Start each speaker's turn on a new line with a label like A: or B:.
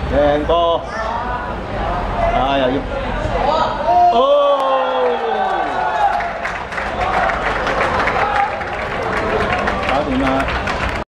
A: 成個，啊又要，哦，搞掂啦！